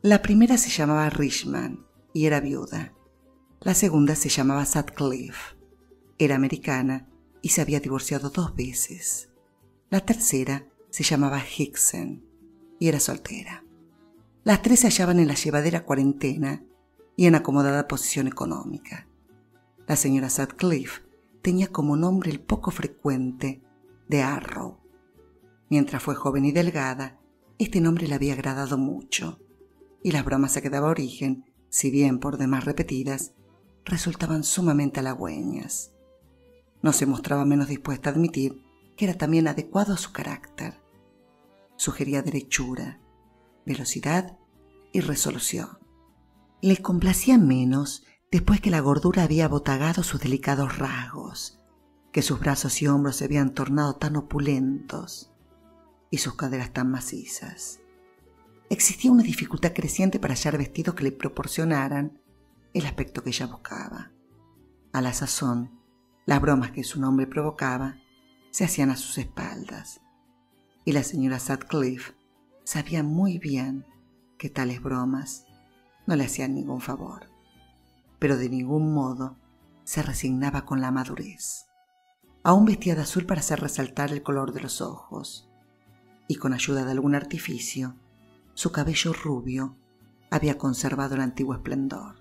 La primera se llamaba Richman y era viuda. La segunda se llamaba Sutcliffe. Era americana y se había divorciado 2 veces. La tercera se llamaba Hickson y era soltera. Las 3 se hallaban en la llevadera cuarentena y en acomodada posición económica. La señora Sutcliffe tenía como nombre el poco frecuente de Arrow. Mientras fue joven y delgada, este nombre le había agradado mucho, y las bromas a que daba origen, si bien por demás repetidas, resultaban sumamente halagüeñas. No se mostraba menos dispuesta a admitir que era también adecuado a su carácter. Sugería derechura, velocidad y resolución. Le complacía menos después que la gordura había abotagado sus delicados rasgos, que sus brazos y hombros se habían tornado tan opulentos y sus caderas tan macizas. Existía una dificultad creciente para hallar vestidos que le proporcionaran el aspecto que ella buscaba. A la sazón, las bromas que su nombre provocaba se hacían a sus espaldas, y la señora Sutcliffe sabía muy bien que tales bromas no le hacían ningún favor, pero de ningún modo se resignaba con la madurez. Aún vestía de azul para hacer resaltar el color de los ojos, y con ayuda de algún artificio, su cabello rubio había conservado el antiguo esplendor.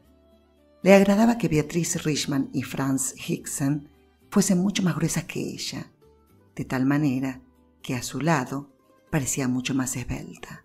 Le agradaba que Beatrice Richman y Franz Hickson fuesen mucho más gruesas que ella, de tal manera que a su lado parecía mucho más esbelta.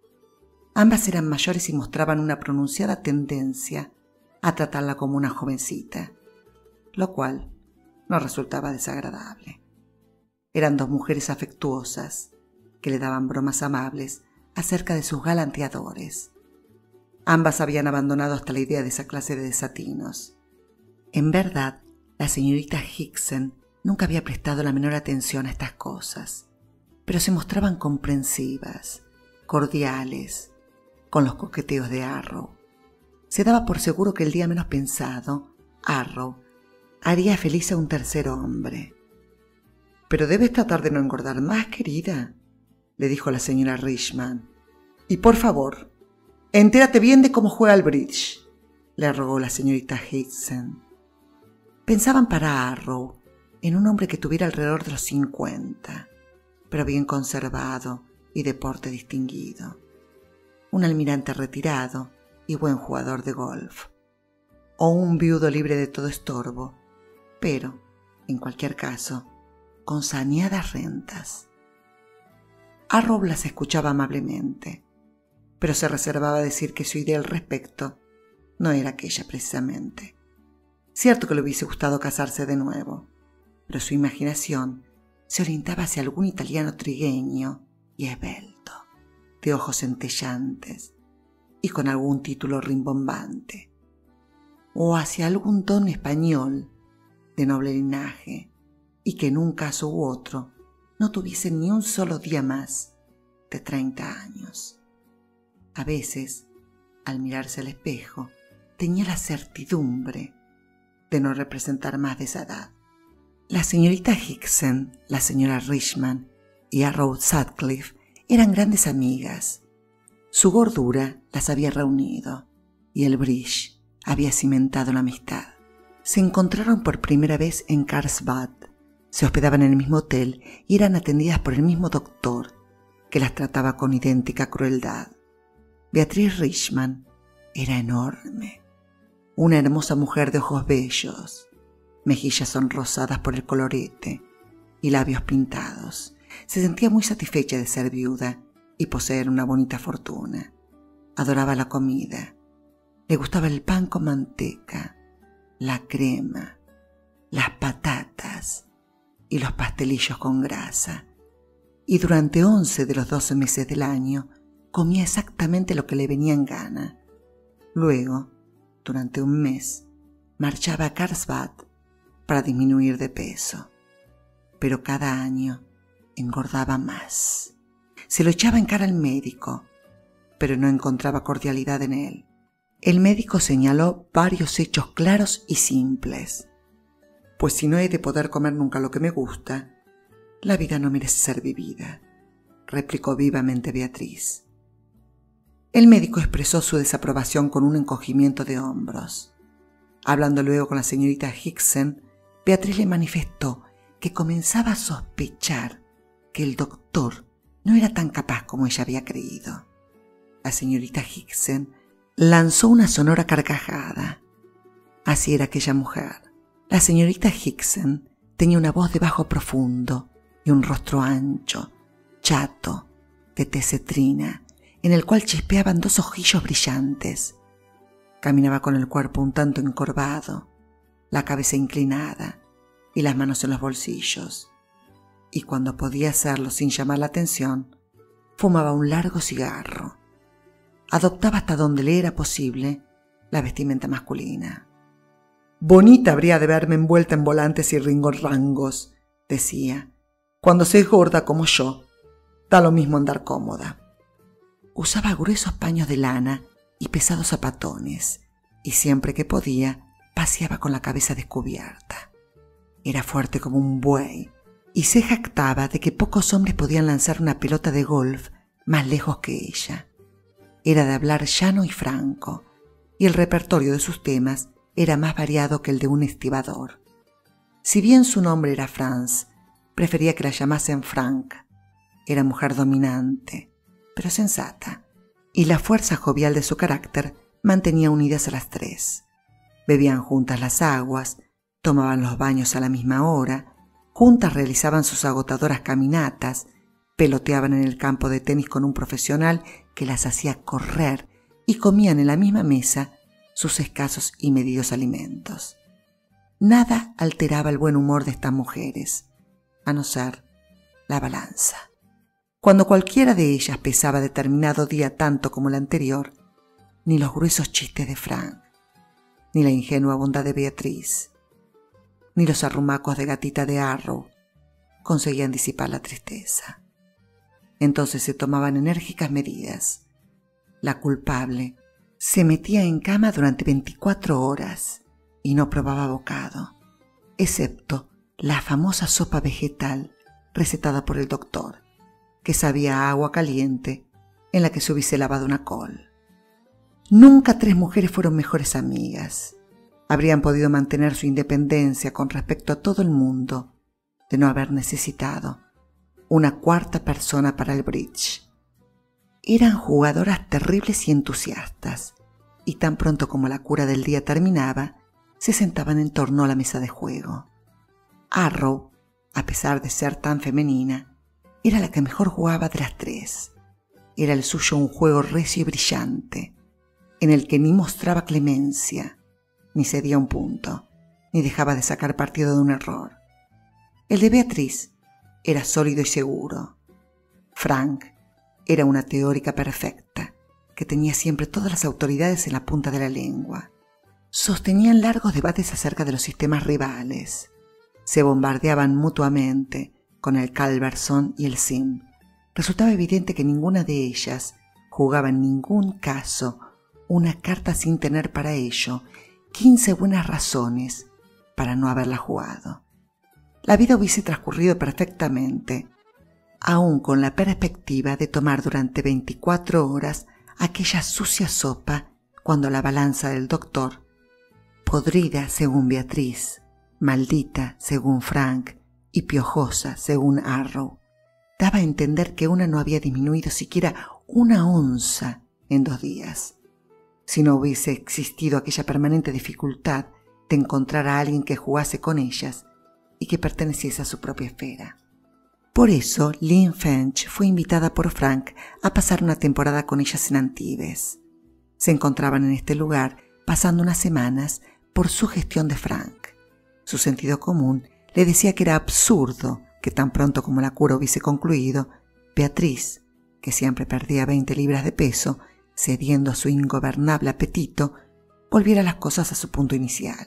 Ambas eran mayores y mostraban una pronunciada tendencia a tratarla como una jovencita, lo cual no resultaba desagradable. Eran 2 mujeres afectuosas que le daban bromas amables acerca de sus galanteadores. Ambas habían abandonado hasta la idea de esa clase de desatinos. En verdad, la señorita Hickson nunca había prestado la menor atención a estas cosas, pero se mostraban comprensivas, cordiales, con los coqueteos de Arrow. Se daba por seguro que el día menos pensado, Arrow haría feliz a un tercer hombre. «Pero debes tratar de no engordar más, querida», le dijo la señora Richman. «Y por favor, entérate bien de cómo juega al bridge», le rogó la señorita Hickson. Pensaban para Arrow en un hombre que tuviera alrededor de los 50, pero bien conservado y de porte distinguido. Un almirante retirado y buen jugador de golf. O un viudo libre de todo estorbo, pero, en cualquier caso, con saneadas rentas. Arrow las escuchaba amablemente, pero se reservaba decir que su idea al respecto no era aquella precisamente. Cierto que le hubiese gustado casarse de nuevo, pero su imaginación se orientaba hacia algún italiano trigueño y esbelto, de ojos centellantes y con algún título rimbombante, o hacia algún don español de noble linaje y que en un caso u otro no tuviese ni un solo día más de 30 años. A veces, al mirarse al espejo, tenía la certidumbre de no representar más de esa edad. La señorita Hickson, la señora Richman y Arrow Sutcliffe eran grandes amigas. Su gordura las había reunido y el bridge había cimentado la amistad. Se encontraron por primera vez en Carlsbad, se hospedaban en el mismo hotel y eran atendidas por el mismo doctor, que las trataba con idéntica crueldad. Beatrice Richman era enorme, una hermosa mujer de ojos bellos, mejillas sonrosadas por el colorete y labios pintados. Se sentía muy satisfecha de ser viuda y poseer una bonita fortuna. Adoraba la comida. Le gustaba el pan con manteca, la crema, las patatas y los pastelillos con grasa. Y durante 11 de los 12 meses del año comía exactamente lo que le venía en gana. Luego, durante un mes, marchaba a Carlsbad para disminuir de peso. Pero cada año engordaba más. Se lo echaba en cara al médico, pero no encontraba cordialidad en él. El médico señaló varios hechos claros y simples. Pues si no he de poder comer nunca lo que me gusta, la vida no merece ser vivida, replicó vivamente Beatriz. El médico expresó su desaprobación con un encogimiento de hombros. Hablando luego con la señorita Hickson, Beatriz le manifestó que comenzaba a sospechar que el doctor no era tan capaz como ella había creído. La señorita Hickson lanzó una sonora carcajada. Así era aquella mujer. La señorita Hickson tenía una voz de bajo profundo y un rostro ancho, chato, de tecetrina, en el cual chispeaban dos ojillos brillantes. Caminaba con el cuerpo un tanto encorvado, la cabeza inclinada y las manos en los bolsillos. Y cuando podía hacerlo sin llamar la atención, fumaba un largo cigarro. Adoptaba hasta donde le era posible la vestimenta masculina. «Bonita habría de verme envuelta en volantes y ringorrangos», decía. «Cuando se es gorda como yo, da lo mismo andar cómoda». Usaba gruesos paños de lana y pesados zapatones, y siempre que podía paseaba con la cabeza descubierta. Era fuerte como un buey, y se jactaba de que pocos hombres podían lanzar una pelota de golf más lejos que ella. Era de hablar llano y franco, y el repertorio de sus temas era más variado que el de un estibador. Si bien su nombre era Franz, prefería que la llamasen Frank. Era mujer dominante, pero sensata, y la fuerza jovial de su carácter mantenía unidas a las tres. Bebían juntas las aguas, tomaban los baños a la misma hora, juntas realizaban sus agotadoras caminatas, peloteaban en el campo de tenis con un profesional que las hacía correr y comían en la misma mesa sus escasos y medidos alimentos. Nada alteraba el buen humor de estas mujeres, a no ser la balanza. Cuando cualquiera de ellas pesaba determinado día tanto como el anterior, ni los gruesos chistes de Frank, ni la ingenua bondad de Beatriz, ni los arrumacos de gatita de Arrow conseguían disipar la tristeza. Entonces se tomaban enérgicas medidas. La culpable se metía en cama durante 24 horas y no probaba bocado, excepto la famosa sopa vegetal recetada por el doctor, que sabía a agua caliente en la que se hubiese lavado una col. Nunca tres mujeres fueron mejores amigas. Habrían podido mantener su independencia con respecto a todo el mundo de no haber necesitado una cuarta persona para el bridge. Eran jugadoras terribles y entusiastas, y tan pronto como la cura del día terminaba, se sentaban en torno a la mesa de juego. Arrow, a pesar de ser tan femenina, era la que mejor jugaba de las tres. Era el suyo un juego recio y brillante, en el que ni mostraba clemencia, ni cedía un punto, ni dejaba de sacar partido de un error. El de Beatriz era sólido y seguro. Frank era una teórica perfecta, que tenía siempre todas las autoridades en la punta de la lengua. Sostenían largos debates acerca de los sistemas rivales. Se bombardeaban mutuamente con el Calverson y el Sim. Resultaba evidente que ninguna de ellas jugaba en ningún caso una carta sin tener para ello 15 buenas razones para no haberla jugado. La vida hubiese transcurrido perfectamente, aún con la perspectiva de tomar durante 24 horas aquella sucia sopa cuando la balanza del doctor, podrida según Beatriz, maldita según Frank y piojosa según Arrow, daba a entender que una no había disminuido siquiera una onza en 2 días. Si no hubiese existido aquella permanente dificultad de encontrar a alguien que jugase con ellas y que perteneciese a su propia esfera. Por eso, Lynn Finch fue invitada por Frank a pasar una temporada con ellas en Antibes. Se encontraban en este lugar pasando unas semanas por sugestión de Frank. Su sentido común le decía que era absurdo que tan pronto como la cura hubiese concluido, Beatriz, que siempre perdía 20 libras de peso, cediendo a su ingobernable apetito, volviera las cosas a su punto inicial.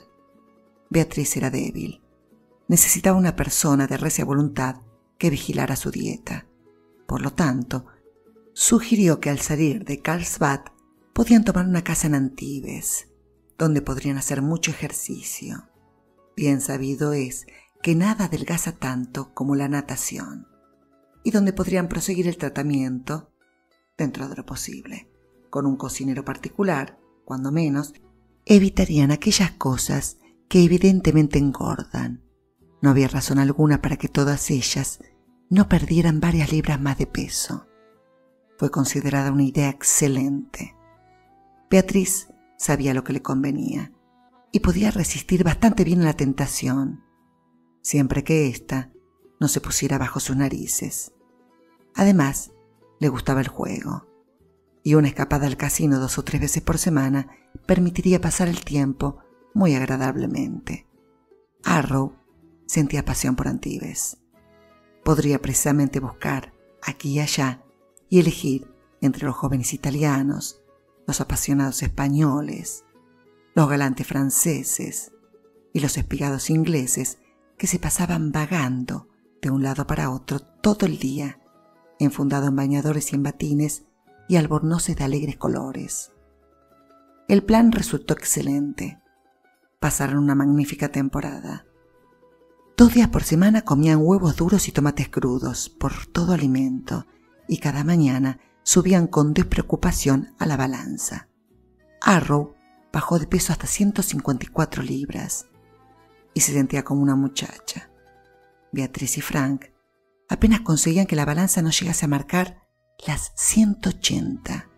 Beatriz era débil. Necesitaba una persona de recia voluntad que vigilara su dieta. Por lo tanto, sugirió que al salir de Carlsbad podían tomar una casa en Antibes, donde podrían hacer mucho ejercicio. Bien sabido es que nada adelgaza tanto como la natación, y donde podrían proseguir el tratamiento dentro de lo posible. con un cocinero particular, cuando menos, evitarían aquellas cosas que evidentemente engordan. No había razón alguna para que todas ellas no perdieran varias libras más de peso. Fue considerada una idea excelente. Beatriz sabía lo que le convenía y podía resistir bastante bien a la tentación, siempre que ésta no se pusiera bajo sus narices. Además, le gustaba el juego, y una escapada al casino 2 o 3 veces por semana permitiría pasar el tiempo muy agradablemente. Arrow sentía pasión por Antibes. Podría precisamente buscar aquí y allá y elegir entre los jóvenes italianos, los apasionados españoles, los galantes franceses y los espigados ingleses que se pasaban vagando de un lado para otro todo el día, enfundado en bañadores y en batines y albornoces de alegres colores. El plan resultó excelente. Pasaron una magnífica temporada. 2 días por semana comían huevos duros y tomates crudos por todo alimento, y cada mañana subían con despreocupación a la balanza. Arrow bajó de peso hasta 154 libras y se sentía como una muchacha. Beatriz y Frank apenas conseguían que la balanza no llegase a marcar las 180.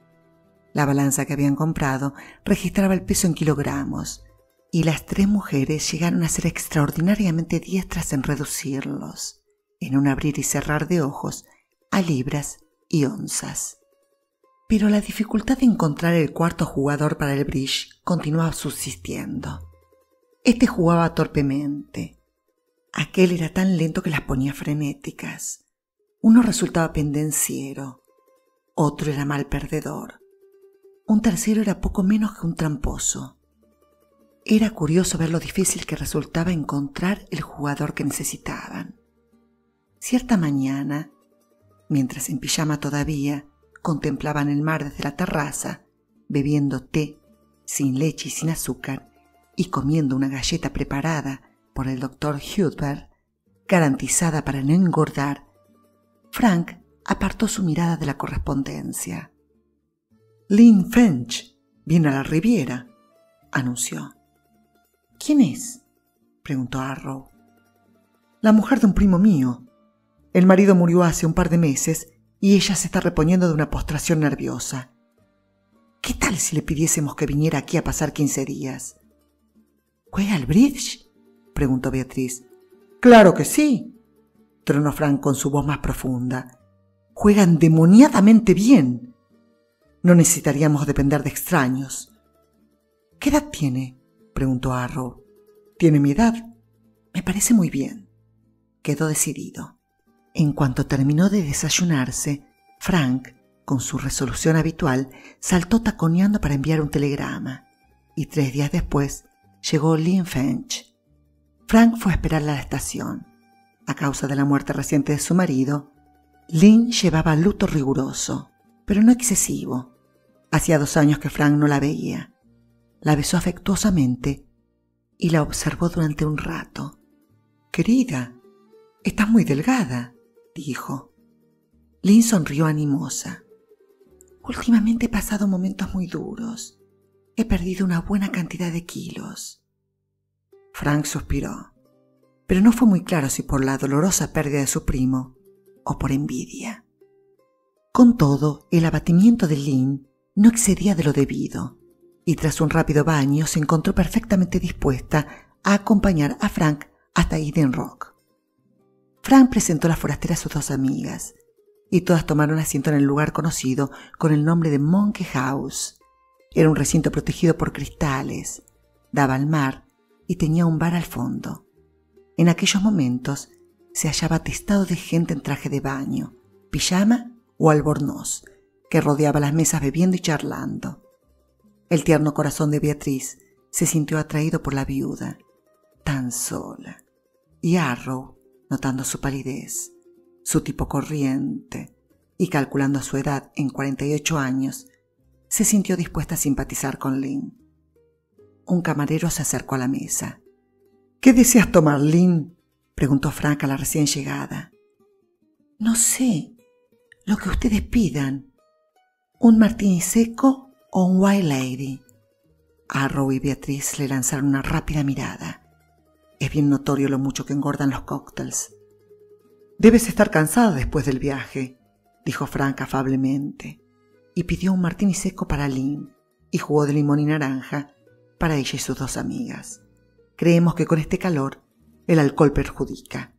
La balanza que habían comprado registraba el peso en kilogramos, y las 3 mujeres llegaron a ser extraordinariamente diestras en reducirlos, en un abrir y cerrar de ojos, a libras y onzas. Pero la dificultad de encontrar el cuarto jugador para el bridge continuaba subsistiendo. Este jugaba torpemente. Aquel era tan lento que las ponía frenéticas. Uno resultaba pendenciero, otro era mal perdedor, un tercero era poco menos que un tramposo. Era curioso ver lo difícil que resultaba encontrar el jugador que necesitaban. Cierta mañana, mientras en pijama todavía contemplaban el mar desde la terraza, bebiendo té sin leche y sin azúcar y comiendo una galleta preparada por el doctor Hubert, garantizada para no engordar, Frank apartó su mirada de la correspondencia. «Lynn French viene a la Riviera», anunció. «¿Quién es?», preguntó Arrow. «La mujer de un primo mío. El marido murió hace un par de meses y ella se está reponiendo de una postración nerviosa. ¿Qué tal si le pidiésemos que viniera aquí a pasar 15 días?» «¿Juega al bridge?», preguntó Beatriz. «Claro que sí», tronó Frank con su voz más profunda. «Juegan demoniadamente bien. No necesitaríamos depender de extraños». «¿Qué edad tiene?», preguntó Arrow. «Tiene mi edad». «Me parece muy bien». Quedó decidido. En cuanto terminó de desayunarse, Frank, con su resolución habitual, saltó taconeando para enviar un telegrama, y 3 días después llegó Lynn French. Frank fue a esperarla a la estación. A causa de la muerte reciente de su marido, Lynn llevaba luto riguroso, pero no excesivo. Hacía 2 años que Frank no la veía. La besó afectuosamente y la observó durante un rato. «Querida, estás muy delgada», dijo. Lynn sonrió animosa. «Últimamente he pasado momentos muy duros. He perdido una buena cantidad de kilos». Frank suspiró, pero no fue muy claro si por la dolorosa pérdida de su primo o por envidia. Con todo, el abatimiento de Lynn no excedía de lo debido, y tras un rápido baño se encontró perfectamente dispuesta a acompañar a Frank hasta Eden Rock. Frank presentó a la forastera a sus 2 amigas, y todas tomaron asiento en el lugar conocido con el nombre de Monkey House. Era un recinto protegido por cristales, daba al mar y tenía un bar al fondo. En aquellos momentos se hallaba atestado de gente en traje de baño, pijama o albornoz, que rodeaba las mesas bebiendo y charlando. El tierno corazón de Beatriz se sintió atraído por la viuda, tan sola, y Arrow, notando su palidez, su tipo corriente, y calculando su edad en 48 años, se sintió dispuesta a simpatizar con Lynn. Un camarero se acercó a la mesa. «¿Qué deseas tomar, Lynn?», preguntó Frank a la recién llegada. «No sé, lo que ustedes pidan. ¿Un martini seco o un White Lady? Arrow y Beatriz le lanzaron una rápida mirada. Es bien notorio lo mucho que engordan los cócteles. Debes estar cansada después del viaje, dijo Frank afablemente, y pidió un martini seco para Lynn y jugo de limón y naranja para ella y sus dos amigas. Creemos que con este calor el alcohol perjudica.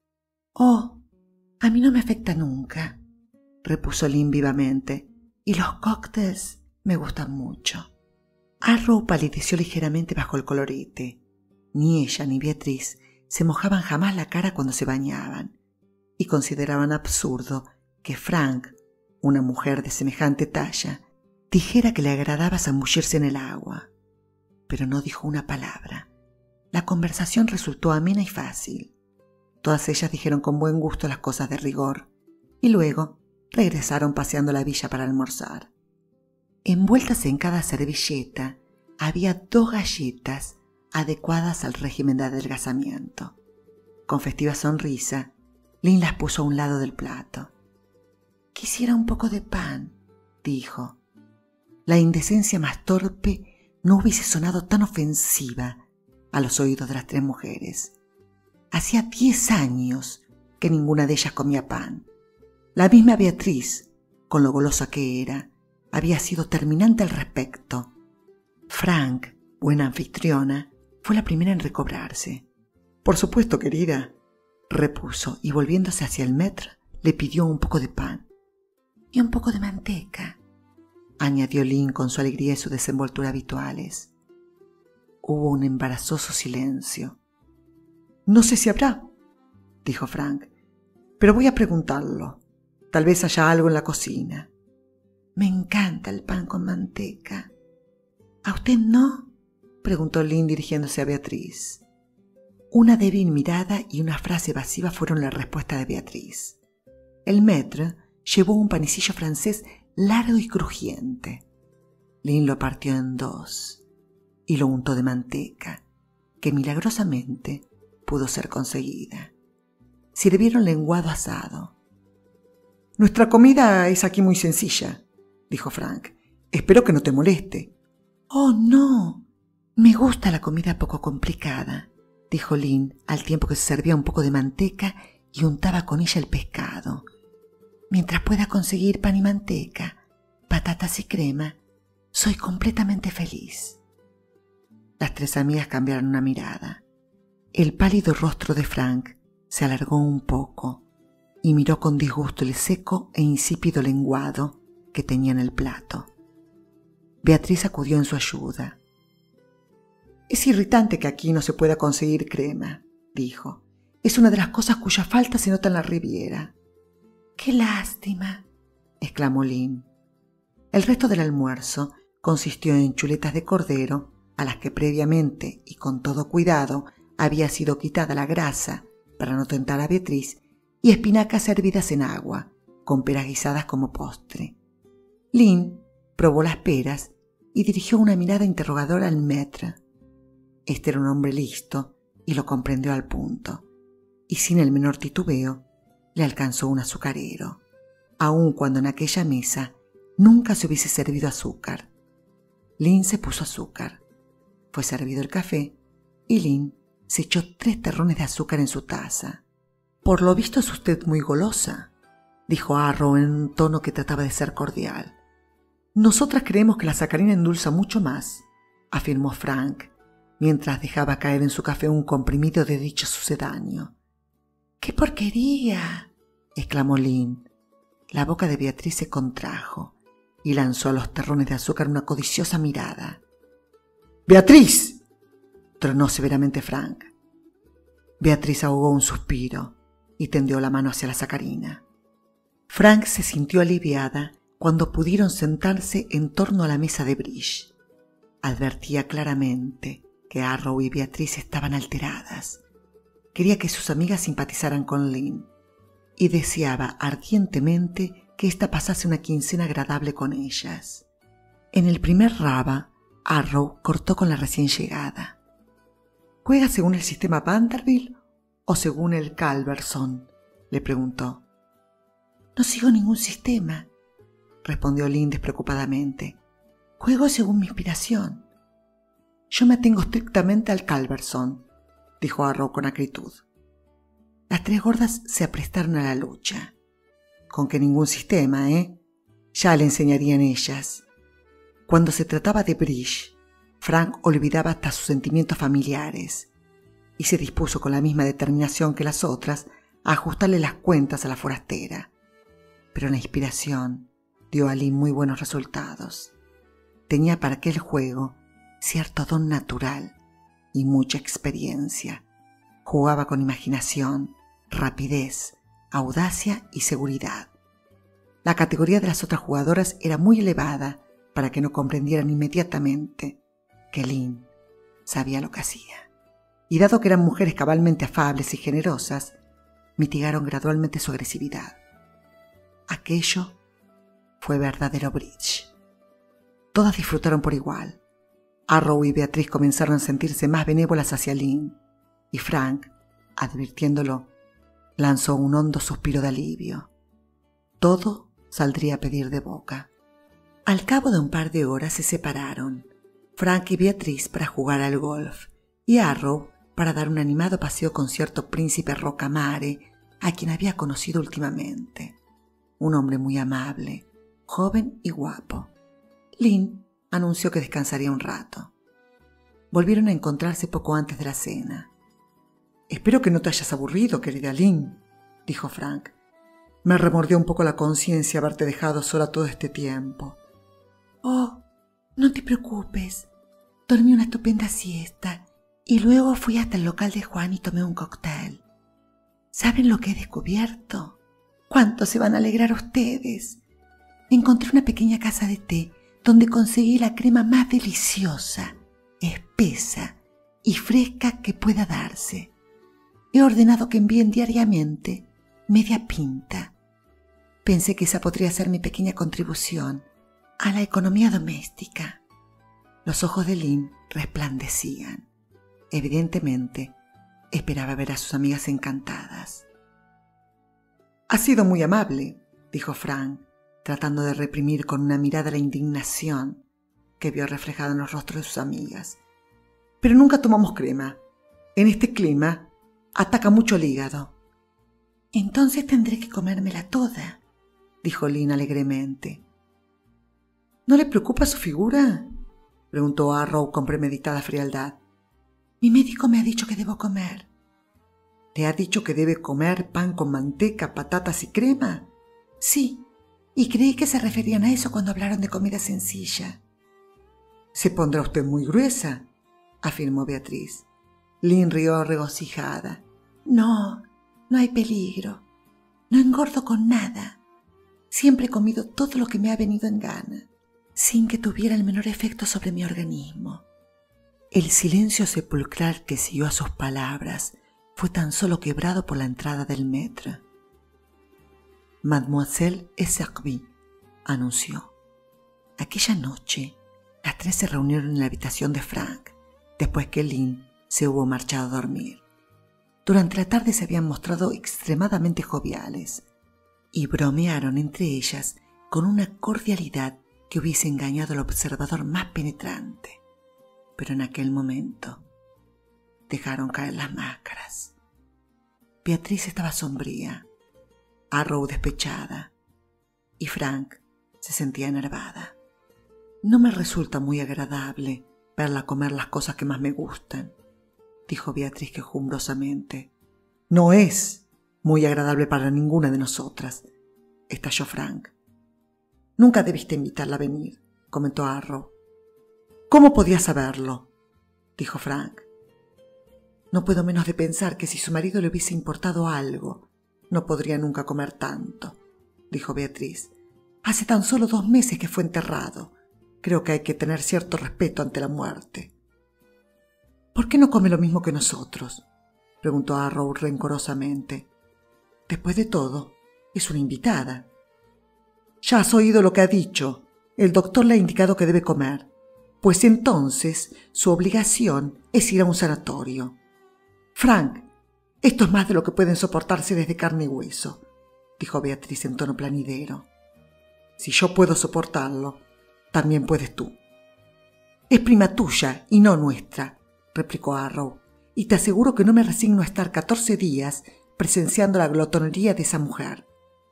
Oh, a mí no me afecta nunca, repuso Lynn vivamente, y los cócteles me gustan mucho. Arrow palideció ligeramente bajo el colorete. Ni ella ni Beatriz se mojaban jamás la cara cuando se bañaban, y consideraban absurdo que Frank, una mujer de semejante talla, dijera que le agradaba zambullirse en el agua. Pero no dijo una palabra. La conversación resultó amena y fácil. Todas ellas dijeron con buen gusto las cosas de rigor, y luego regresaron paseando la villa para almorzar. Envueltas en cada servilleta había 2 galletas adecuadas al régimen de adelgazamiento. Con festiva sonrisa, Lynn las puso a un lado del plato. «Quisiera un poco de pan», dijo. La indecencia más torpe no hubiese sonado tan ofensiva a los oídos de las 3 mujeres. Hacía 10 años que ninguna de ellas comía pan. La misma Beatriz, con lo golosa que era, había sido terminante al respecto. Frank, buena anfitriona, fue la primera en recobrarse. «Por supuesto, querida», repuso, y volviéndose hacia el maître, le pidió un poco de pan. «Y un poco de manteca», añadió Lynn con su alegría y su desenvoltura habituales. Hubo un embarazoso silencio. «No sé si habrá», dijo Frank, «pero voy a preguntarlo. Tal vez haya algo en la cocina». «Me encanta el pan con manteca». «¿A usted no?», preguntó Lynn dirigiéndose a Beatriz. Una débil mirada y una frase evasiva fueron la respuesta de Beatriz. El maître llevó un panecillo francés largo y crujiente. Lynn lo partió en 2 y lo untó de manteca, que milagrosamente pudo ser conseguida. Sirvieron lenguado asado. «Nuestra comida es aquí muy sencilla», dijo Frank. «Espero que no te moleste». «Oh, no. Me gusta la comida poco complicada», dijo Lynn, al tiempo que se servía un poco de manteca y untaba con ella el pescado. «Mientras pueda conseguir pan y manteca, patatas y crema, soy completamente feliz». Las 3 amigas cambiaron una mirada. El pálido rostro de Frank se alargó un poco y miró con disgusto el seco e insípido lenguado que tenía en el plato. Beatriz acudió en su ayuda. «Es irritante que aquí no se pueda conseguir crema», dijo. «Es una de las cosas cuya falta se nota en la Riviera». «¡Qué lástima!», exclamó Lynn. El resto del almuerzo consistió en chuletas de cordero, a las que previamente y con todo cuidado había sido quitada la grasa para no tentar a Beatriz, y espinacas servidas en agua, con peras guisadas como postre. Lynn probó las peras y dirigió una mirada interrogadora al maître. Este era un hombre listo y lo comprendió al punto, y sin el menor titubeo le alcanzó un azucarero, aun cuando en aquella mesa nunca se hubiese servido azúcar. Lynn se puso azúcar. Fue servido el café y Lynn se echó 3 terrones de azúcar en su taza. «Por lo visto es usted muy golosa», dijo Arrow en un tono que trataba de ser cordial. «Nosotras creemos que la sacarina endulza mucho más», afirmó Frank, mientras dejaba caer en su café un comprimido de dicho sucedáneo. «¡Qué porquería!», exclamó Lynn. La boca de Beatriz se contrajo y lanzó a los terrones de azúcar una codiciosa mirada. «¡Beatriz!», tronó severamente Frank. Beatriz ahogó un suspiro y tendió la mano hacia la sacarina. Frank se sintió aliviada cuando pudieron sentarse en torno a la mesa de bridge. Advertía claramente que Arrow y Beatriz estaban alteradas. Quería que sus amigas simpatizaran con Lynn y deseaba ardientemente que ésta pasase una quincena agradable con ellas. En el primer raba, Arrow cortó con la recién llegada. «¿Juega según el sistema Vanderbilt o según el Calverson?», le preguntó. «No sigo ningún sistema. respondió Lynn despreocupadamente. Juego según mi inspiración. Yo me atengo estrictamente al Calverson, dijo Arrow con acritud. Las tres gordas se aprestaron a la lucha. Con que ningún sistema, ya le enseñarían ellas. Cuando se trataba de bridge, Frank olvidaba hasta sus sentimientos familiares y se dispuso con la misma determinación que las otras a ajustarle las cuentas a la forastera. Pero la inspiración dio a Lynn muy buenos resultados. Tenía para aquel juego cierto don natural y mucha experiencia. Jugaba con imaginación, rapidez, audacia y seguridad. La categoría de las otras jugadoras era muy elevada para que no comprendieran inmediatamente que Lynn sabía lo que hacía. Y dado que eran mujeres cabalmente afables y generosas, mitigaron gradualmente su agresividad. Aquello fue verdadero bridge. Todas disfrutaron por igual. Arrow y Beatriz comenzaron a sentirse más benévolas hacia Lynn, y Frank, advirtiéndolo, lanzó un hondo suspiro de alivio. Todo saldría a pedir de boca. Al cabo de un par de horas se separaron, Frank y Beatriz para jugar al golf, y Arrow para dar un animado paseo con cierto príncipe Rocamare, a quien había conocido últimamente. Un hombre muy amable, joven y guapo. Lynn anunció que descansaría un rato. Volvieron a encontrarse poco antes de la cena. «Espero que no te hayas aburrido, querida Lynn», dijo Frank. «Me remordió un poco la conciencia haberte dejado sola todo este tiempo». «Oh, no te preocupes. Dormí una estupenda siesta y luego fui hasta el local de Juan y tomé un cóctel. ¿Saben lo que he descubierto? ¿Cuánto se van a alegrar ustedes? Encontré una pequeña casa de té donde conseguí la crema más deliciosa, espesa y fresca que pueda darse. He ordenado que envíen diariamente media pinta. Pensé que esa podría ser mi pequeña contribución a la economía doméstica». Los ojos de Lynn resplandecían. Evidentemente, esperaba ver a sus amigas encantadas. «Ha sido muy amable», dijo Frank, tratando de reprimir con una mirada la indignación que vio reflejada en los rostros de sus amigas. «Pero nunca tomamos crema. En este clima ataca mucho el hígado». «Entonces tendré que comérmela toda», dijo Lynn alegremente. «¿No le preocupa su figura?», preguntó Arrow con premeditada frialdad. «Mi médico me ha dicho que debo comer». «¿Le ha dicho que debe comer pan con manteca, patatas y crema?» «Sí, y creí que se referían a eso cuando hablaron de comida sencilla». «Se pondrá usted muy gruesa», afirmó Beatriz. Lynn rió regocijada. «No, no hay peligro. No engordo con nada. Siempre he comido todo lo que me ha venido en gana, sin que tuviera el menor efecto sobre mi organismo». El silencio sepulcral que siguió a sus palabras fue tan solo quebrado por la entrada del maître. «Mademoiselle est servie», anunció. Aquella noche, las tres se reunieron en la habitación de Frank, después que Lynn se hubo marchado a dormir. Durante la tarde se habían mostrado extremadamente joviales y bromearon entre ellas con una cordialidad que hubiese engañado al observador más penetrante. Pero en aquel momento dejaron caer las máscaras. Beatriz estaba sombría, Arrow despechada, y Frank se sentía enervada. «No me resulta muy agradable verla comer las cosas que más me gustan», dijo Beatriz quejumbrosamente. «No es muy agradable para ninguna de nosotras», estalló Frank. «Nunca debiste invitarla a venir», comentó Arrow. «¿Cómo podía saberlo?», dijo Frank. «No puedo menos de pensar que si su marido le hubiese importado algo, no podría nunca comer tanto», dijo Beatriz. «Hace tan solo 2 meses que fue enterrado. Creo que hay que tener cierto respeto ante la muerte». «¿Por qué no come lo mismo que nosotros?», preguntó Arrow rencorosamente. «Después de todo, es una invitada». «Ya has oído lo que ha dicho. El doctor le ha indicado que debe comer. Pues entonces su obligación es ir a un sanatorio. Frank, esto es más de lo que pueden soportarse desde carne y hueso», dijo Beatriz en tono planidero. Si yo puedo soportarlo, también puedes tú. Es prima tuya y no nuestra, replicó Arrow, y te aseguro que no me resigno a estar 14 días presenciando la glotonería de esa mujer.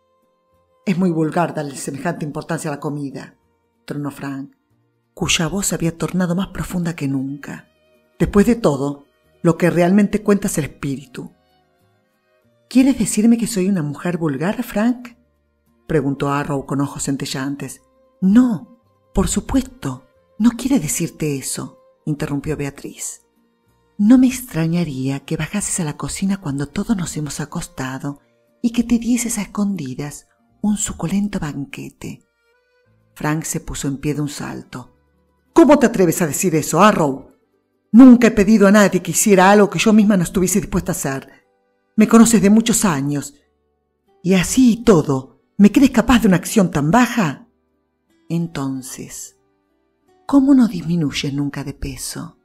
Es muy vulgar darle semejante importancia a la comida, tronó Frank, cuya voz se había tornado más profunda que nunca. Después de todo, lo que realmente cuenta es el espíritu. ¿Quieres decirme que soy una mujer vulgar, Frank?, preguntó Arrow con ojos centelleantes. No, por supuesto, no quiere decirte eso, interrumpió Beatriz. No me extrañaría que bajases a la cocina cuando todos nos hemos acostado y que te dieses a escondidas un suculento banquete. Frank se puso en pie de un salto. ¿Cómo te atreves a decir eso, Arrow? Nunca he pedido a nadie que hiciera algo que yo misma no estuviese dispuesta a hacer. Me conoces de muchos años. Y así y todo, ¿me crees capaz de una acción tan baja? Entonces, ¿cómo no disminuyes nunca de peso?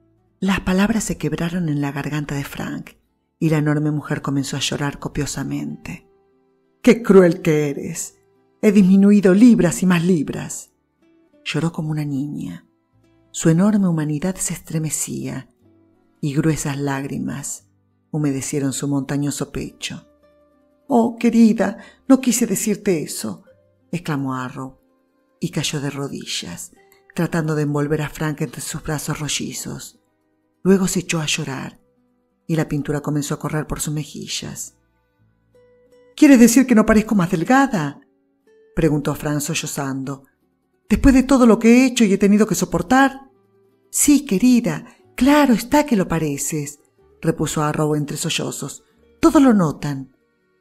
Las palabras se quebraron en la garganta de Frank y la enorme mujer comenzó a llorar copiosamente. ¡Qué cruel que eres! He disminuido libras y más libras. Lloró como una niña. Su enorme humanidad se estremecía y gruesas lágrimas humedecieron su montañoso pecho. «Oh, querida, no quise decirte eso», exclamó Arrow, y cayó de rodillas, tratando de envolver a Frank entre sus brazos rollizos. Luego se echó a llorar, y la pintura comenzó a correr por sus mejillas. «¿Quieres decir que no parezco más delgada?», preguntó Frank sollozando. «¿Después de todo lo que he hecho y he tenido que soportar?» «Sí, querida, claro está que lo pareces», repuso Arrow entre sollozos. «Todos lo notan».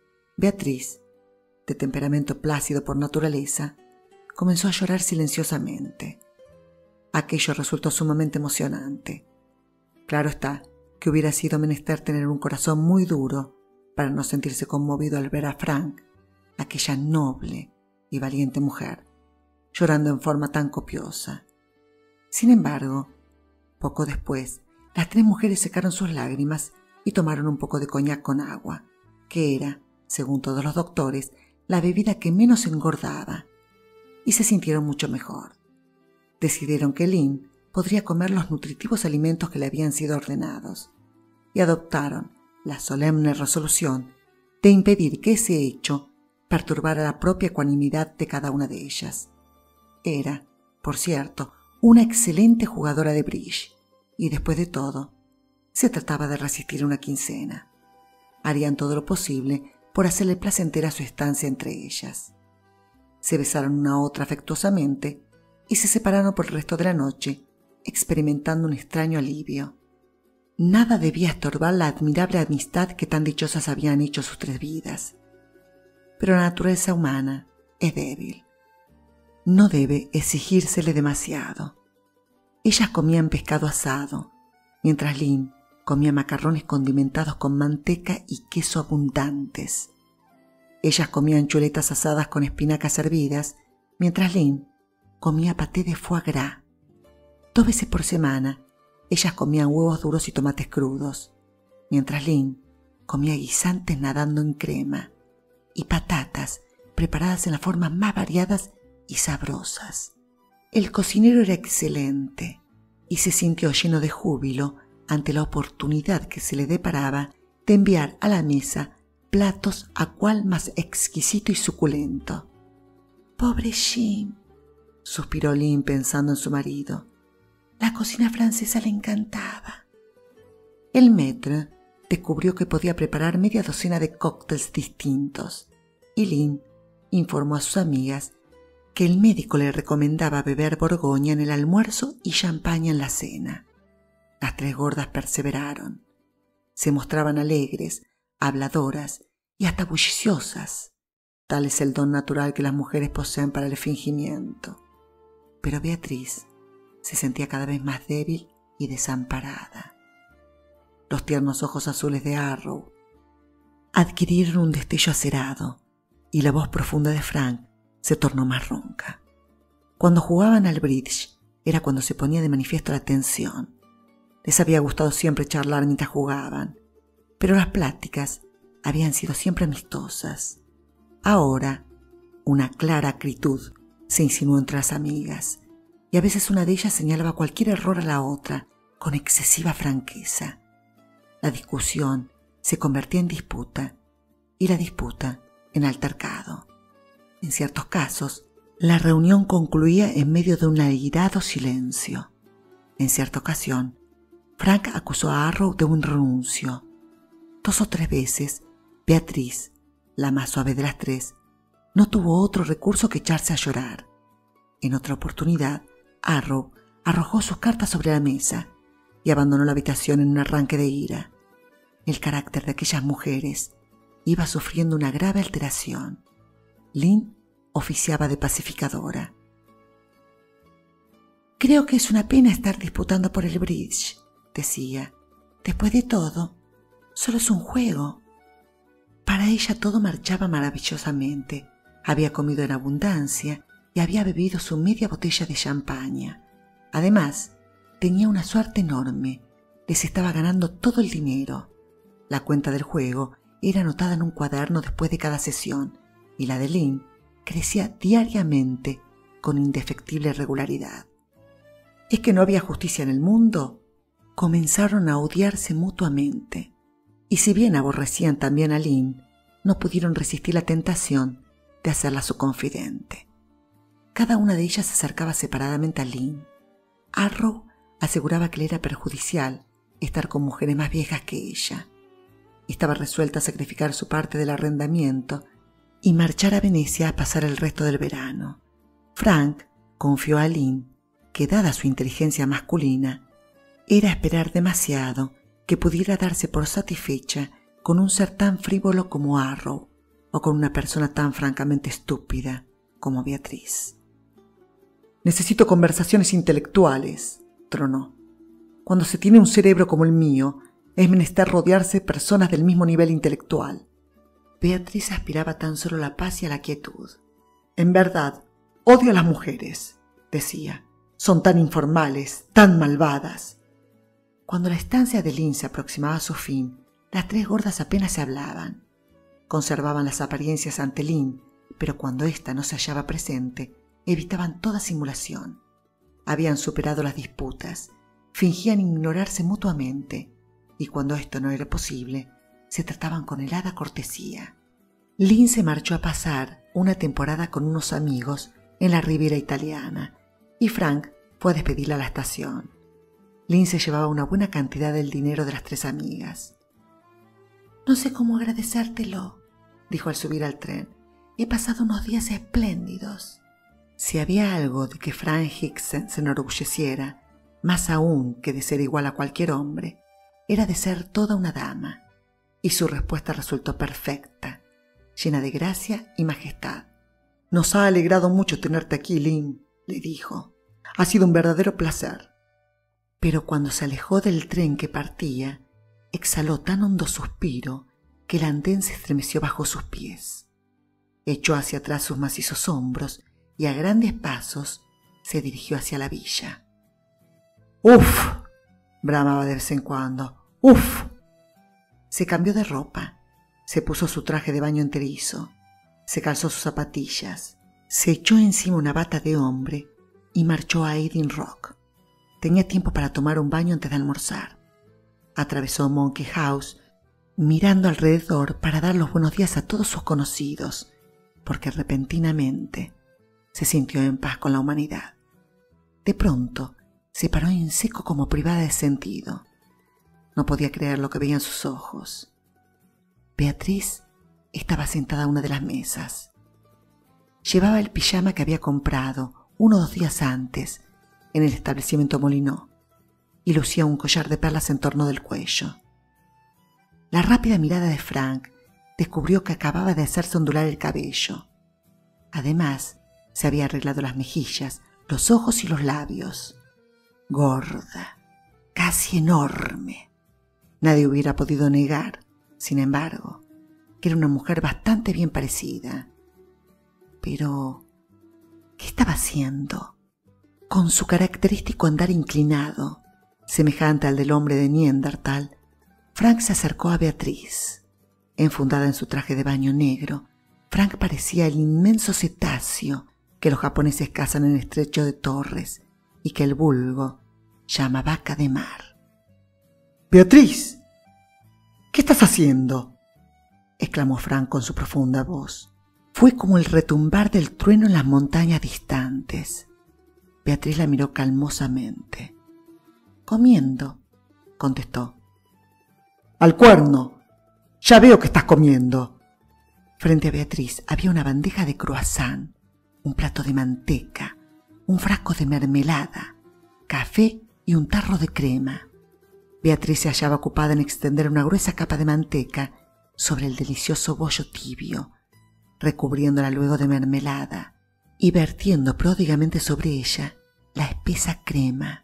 Beatriz, de temperamento plácido por naturaleza, comenzó a llorar silenciosamente. Aquello resultó sumamente emocionante. Claro está que hubiera sido menester tener un corazón muy duro para no sentirse conmovido al ver a Frank, aquella noble y valiente mujer, llorando en forma tan copiosa. Sin embargo, poco después, las tres mujeres secaron sus lágrimas y tomaron un poco de coñac con agua, que era, según todos los doctores, la bebida que menos engordaba, y se sintieron mucho mejor. Decidieron que Lynn podría comer los nutritivos alimentos que le habían sido ordenados, y adoptaron la solemne resolución de impedir que ese hecho perturbara la propia ecuanimidad de cada una de ellas. Era, por cierto, una excelente jugadora de bridge, y después de todo, se trataba de resistir una quincena. Harían todo lo posible por hacerle placentera su estancia entre ellas. Se besaron una a otra afectuosamente y se separaron por el resto de la noche, experimentando un extraño alivio. Nada debía estorbar la admirable amistad que tan dichosas habían hecho sus tres vidas. Pero la naturaleza humana es débil. No debe exigírsele demasiado. Ellas comían pescado asado, mientras Lynn comía macarrones condimentados con manteca y queso abundantes. Ellas comían chuletas asadas con espinacas hervidas, mientras Lynn comía paté de foie gras. 2 veces por semana, ellas comían huevos duros y tomates crudos, mientras Lynn comía guisantes nadando en crema y patatas preparadas en las formas más variadas y sabrosas. El cocinero era excelente y se sintió lleno de júbilo ante la oportunidad que se le deparaba de enviar a la mesa platos a cual más exquisito y suculento. «Pobre Jim», suspiró Lynn pensando en su marido. La cocina francesa le encantaba. El maître descubrió que podía preparar media docena de cócteles distintos y Lynn informó a sus amigas que el médico le recomendaba beber borgoña en el almuerzo y champaña en la cena. Las tres gordas perseveraron. Se mostraban alegres, habladoras y hasta bulliciosas. Tal es el don natural que las mujeres poseen para el fingimiento. Pero Beatriz se sentía cada vez más débil y desamparada. Los tiernos ojos azules de Arrow adquirieron un destello acerado y la voz profunda de Frank se tornó más ronca. Cuando jugaban al bridge era cuando se ponía de manifiesto la tensión. Les había gustado siempre charlar mientras jugaban, pero las pláticas habían sido siempre amistosas. Ahora Una clara acritud se insinuó entre las amigas, y a veces una de ellas señalaba cualquier error a la otra con excesiva franqueza. La discusión se convertía en disputa y la disputa en altercado. En ciertos casos, la reunión concluía en medio de un airado silencio. En cierta ocasión, Frank acusó a Arrow de un renuncio. 2 o 3 veces, Beatriz, la más suave de las tres, no tuvo otro recurso que echarse a llorar. En otra oportunidad, Arrow arrojó sus cartas sobre la mesa y abandonó la habitación en un arranque de ira. El carácter de aquellas mujeres iba sufriendo una grave alteración. Lynn oficiaba de pacificadora. «Creo que es una pena estar disputando por el bridge», decía. «Después de todo, solo es un juego». Para ella todo marchaba maravillosamente. Había comido en abundancia y había bebido su media botella de champaña. Además, tenía una suerte enorme. Les estaba ganando todo el dinero. La cuenta del juego era anotada en un cuaderno después de cada sesión, y la de Lynn crecía diariamente con indefectible regularidad. ¿Es que no había justicia en el mundo? Comenzaron a odiarse mutuamente, y si bien aborrecían también a Lynn, no pudieron resistir la tentación de hacerla su confidente. Cada una de ellas se acercaba separadamente a Lynn. Arrow aseguraba que le era perjudicial estar con mujeres más viejas que ella. Estaba resuelta a sacrificar su parte del arrendamiento y marchar a Venecia a pasar el resto del verano. Frank confió a Lynn que, dada su inteligencia masculina, era esperar demasiado que pudiera darse por satisfecha con un ser tan frívolo como Arrow o con una persona tan francamente estúpida como Beatriz. «Necesito conversaciones intelectuales», tronó. «Cuando se tiene un cerebro como el mío, es menester rodearse de personas del mismo nivel intelectual». Beatriz aspiraba tan solo a la paz y a la quietud. «En verdad, odio a las mujeres», decía. «Son tan informales, tan malvadas». Cuando la estancia de Lynn se aproximaba a su fin, las 3 gordas apenas se hablaban. Conservaban las apariencias ante Lynn, pero cuando ésta no se hallaba presente, evitaban toda simulación. Habían superado las disputas, fingían ignorarse mutuamente, y cuando esto no era posible, se trataban con helada cortesía. Lynn se marchó a pasar una temporada con unos amigos en la Riviera italiana, y Frank fue a despedirla a la estación. Lynn se llevaba una buena cantidad del dinero de las 3 amigas. «No sé cómo agradecértelo», dijo al subir al tren. «He pasado unos días espléndidos». Si había algo de que Frank Hickson se enorgulleciera, más aún que de ser igual a cualquier hombre, era de ser toda una dama, y su respuesta resultó perfecta, llena de gracia y majestad. «Nos ha alegrado mucho tenerte aquí, Lynn», le dijo. «Ha sido un verdadero placer». Pero cuando se alejó del tren que partía, exhaló tan hondo suspiro que el andén se estremeció bajo sus pies. Echó hacia atrás sus macizos hombros y a grandes pasos se dirigió hacia la villa. «¡Uf!», bramaba de vez en cuando. «¡Uf!». Se cambió de ropa, se puso su traje de baño enterizo, se calzó sus zapatillas, se echó encima una bata de hombre y marchó a Ealing Rock. Tenía tiempo para tomar un baño antes de almorzar. Atravesó Monkey House, mirando alrededor para dar los buenos días a todos sus conocidos, porque repentinamente se sintió en paz con la humanidad. De pronto se paró en seco como privada de sentido. No podía creer lo que veía en sus ojos. Beatriz estaba sentada a una de las mesas. Llevaba el pijama que había comprado 1 o 2 días antes en el establecimiento Molineux y lucía un collar de perlas en torno del cuello. La rápida mirada de Frank descubrió que acababa de hacerse ondular el cabello. Además, se había arreglado las mejillas, los ojos y los labios. Gorda, casi enorme. Nadie hubiera podido negar, sin embargo, que era una mujer bastante bien parecida. Pero, ¿qué estaba haciendo? Con su característico andar inclinado, semejante al del hombre de Neandertal, Frank se acercó a Beatriz. Enfundada en su traje de baño negro, Frank parecía el inmenso cetáceo que los japoneses cazan en el estrecho de Torres y que el vulgo llama vaca de mar. «Beatriz, ¿qué estás haciendo?», exclamó Frank con su profunda voz. Fue como el retumbar del trueno en las montañas distantes. Beatriz la miró calmosamente. «Comiendo», contestó. «Al cuerno. Ya veo que estás comiendo». Frente a Beatriz había una bandeja de croissant, un plato de manteca, un frasco de mermelada, café y un tarro de crema. Beatriz se hallaba ocupada en extender una gruesa capa de manteca sobre el delicioso bollo tibio, recubriéndola luego de mermelada y vertiendo pródigamente sobre ella la espesa crema.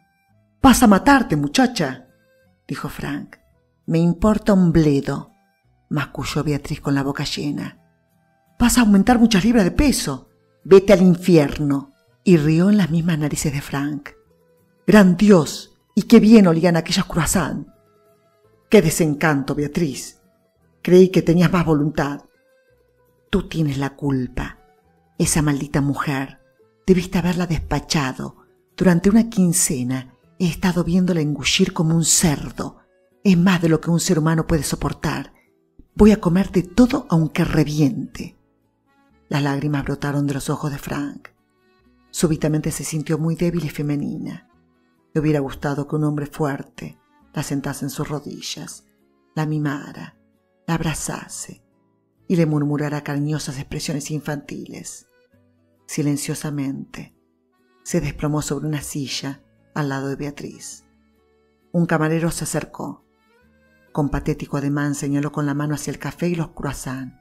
«Vas a matarte, muchacha», dijo Frank. «Me importa un bledo», masculló Beatriz con la boca llena. «Vas a aumentar muchas libras de peso. Vete al infierno», y rió en las mismas narices de Frank. «¡Gran Dios! Y qué bien olían aquellos croissants». «¡Qué desencanto, Beatriz! Creí que tenías más voluntad». «Tú tienes la culpa. Esa maldita mujer. Debiste haberla despachado. Durante una quincena he estado viéndola engullir como un cerdo. Es más de lo que un ser humano puede soportar. Voy a comerte todo aunque reviente». Las lágrimas brotaron de los ojos de Frank. Súbitamente se sintió muy débil y femenina. Le hubiera gustado que un hombre fuerte la sentase en sus rodillas, la mimara, la abrazase y le murmurara cariñosas expresiones infantiles. Silenciosamente se desplomó sobre una silla al lado de Beatriz. Un camarero se acercó. Con patético ademán señaló con la mano hacia el café y los croissants.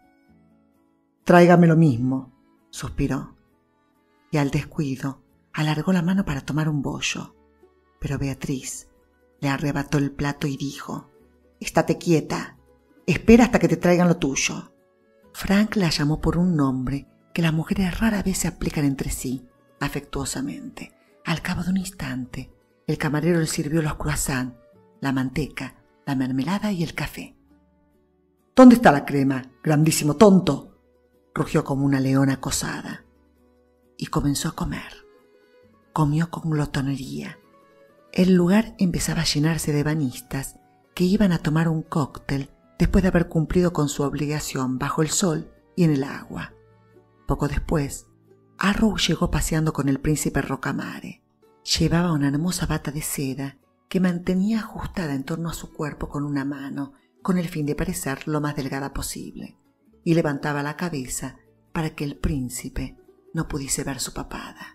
«Tráigame lo mismo», suspiró. Y al descuido alargó la mano para tomar un bollo. Pero Beatriz le arrebató el plato y dijo: «Estate quieta. Espera hasta que te traigan lo tuyo». Frank la llamó por un nombre que las mujeres rara vez se aplican entre sí, afectuosamente. Al cabo de un instante, el camarero le sirvió los croissants, la manteca, la mermelada y el café. «¿Dónde está la crema, grandísimo tonto?», rugió como una leona acosada. Y comenzó a comer. Comió con glotonería. El lugar empezaba a llenarse de bañistas que iban a tomar un cóctel después de haber cumplido con su obligación bajo el sol y en el agua. Poco después, Arrow llegó paseando con el príncipe Rocamare. Llevaba una hermosa bata de seda que mantenía ajustada en torno a su cuerpo con una mano, con el fin de parecer lo más delgada posible, y levantaba la cabeza para que el príncipe no pudiese ver su papada.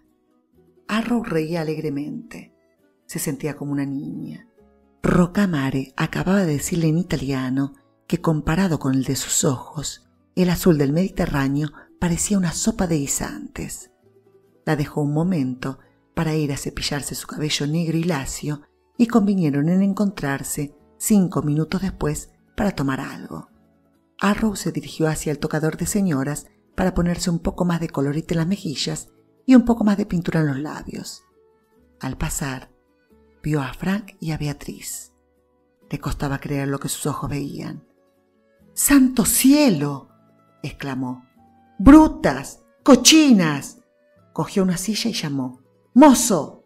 Arrow reía alegremente. Se sentía como una niña. Rocamare acababa de decirle en italiano que, comparado con el de sus ojos, el azul del Mediterráneo parecía una sopa de guisantes. La dejó un momento para ir a cepillarse su cabello negro y lacio y convinieron en encontrarse 5 minutos después para tomar algo. Arrow se dirigió hacia el tocador de señoras para ponerse un poco más de colorete en las mejillas y un poco más de pintura en los labios. Al pasar, vio a Frank y a Beatriz. Le costaba creer lo que sus ojos veían. «¡Santo cielo!», exclamó. «¡Brutas! ¡Cochinas!». Cogió una silla y llamó: «¡Mozo!».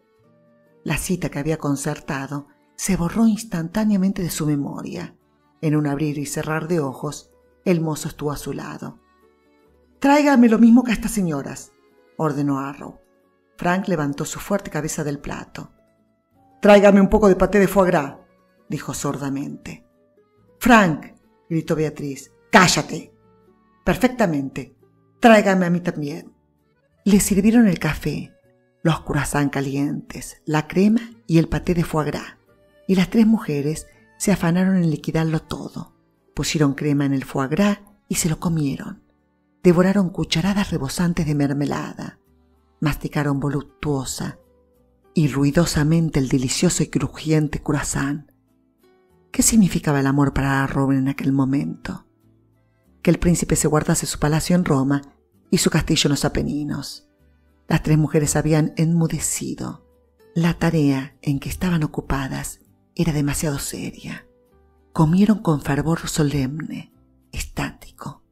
La cita que había concertado se borró instantáneamente de su memoria. En un abrir y cerrar de ojos, el mozo estuvo a su lado. «Tráigame lo mismo que a estas señoras», ordenó Arrow. Frank levantó su fuerte cabeza del plato. «Tráigame un poco de paté de foie gras», dijo sordamente. «Frank», gritó Beatriz, «cállate». «Perfectamente. Tráigame a mí también». Le sirvieron el café, los croissants calientes, la crema y el paté de foie gras, y las 3 mujeres se afanaron en liquidarlo todo. Pusieron crema en el foie gras y se lo comieron. Devoraron cucharadas rebosantes de mermelada. Masticaron voluptuosa y ruidosamente el delicioso y crujiente croissant. ¿Qué significaba el amor para Arrow en aquel momento? Que el príncipe se guardase su palacio en Roma y su castillo en los Apeninos. Las 3 mujeres habían enmudecido. La tarea en que estaban ocupadas era demasiado seria. Comieron con fervor solemne, estático.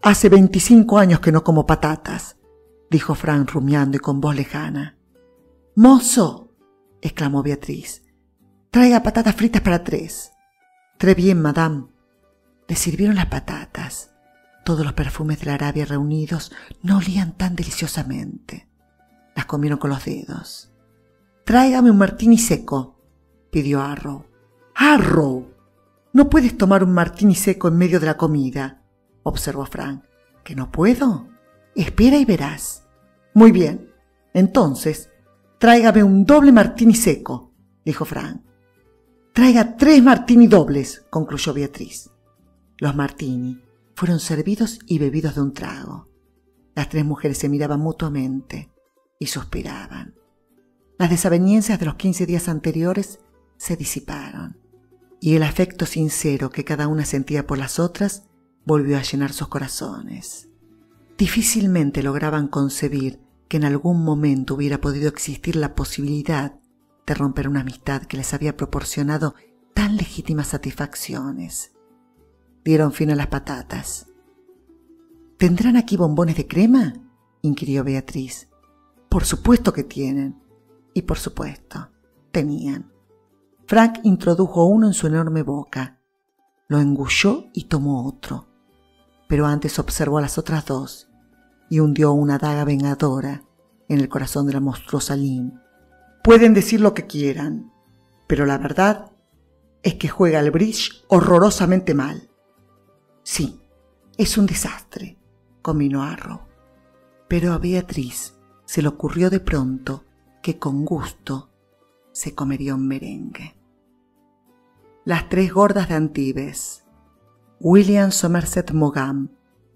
Hace 25 años que no como patatas, dijo Frank rumiando y con voz lejana. ¡Mozo!, exclamó Beatriz. Traiga patatas fritas para 3. Très bien, madame. Le sirvieron las patatas. Todos los perfumes de la Arabia reunidos no olían tan deliciosamente. Las comieron con los dedos. Tráigame un martini seco, pidió Arrow. ¡Arrow! No puedes tomar un martini seco en medio de la comida, observó Frank. ¿Que no puedo? Espera y verás. Muy bien. Entonces, tráigame un doble martini seco, dijo Frank. Traiga 3 martini dobles, concluyó Beatriz. Los martini fueron servidos y bebidos de un trago. Las 3 mujeres se miraban mutuamente y suspiraban. Las desavenencias de los 15 días anteriores se disiparon y el afecto sincero que cada una sentía por las otras volvió a llenar sus corazones. Difícilmente lograban concebir que en algún momento hubiera podido existir la posibilidad de romper una amistad que les había proporcionado tan legítimas satisfacciones. Dieron fin a las patatas. ¿Tendrán aquí bombones de crema?, inquirió Beatriz. Por supuesto que tienen. Y por supuesto, tenían. Frank introdujo uno en su enorme boca, lo engulló y tomó otro, pero antes observó a las otras 2 y hundió una daga vengadora en el corazón de la monstruosa Lynn. Pueden decir lo que quieran, pero la verdad es que juega al bridge horrorosamente mal. Sí, es un desastre, conminó Arrow, pero a Beatriz se le ocurrió de pronto que con gusto se comería un merengue. Las 3 gordas de Antibes, William Somerset Maugham.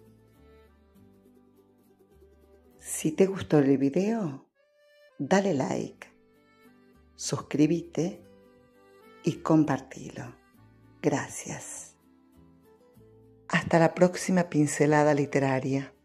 Si te gustó el video, dale like, suscríbete y compartilo. Gracias. Hasta la próxima pincelada literaria.